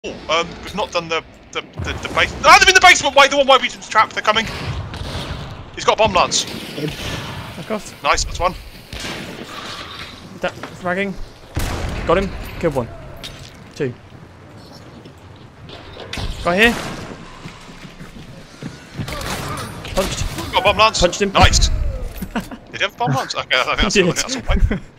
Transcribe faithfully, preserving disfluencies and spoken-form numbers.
Oh, um, we've not done the the the, the base. Ah, they're in the basement. Wait, the one way we didn't trap. They're coming. He's got a bomb lance. Fuck off. Nice, that's one. That fragging. Got him. Killed one. Two. Right here. Punched. Got a bomb lance. Punched him. Nice. Did he have a bomb lance? Okay, I think that's, I think that's all right.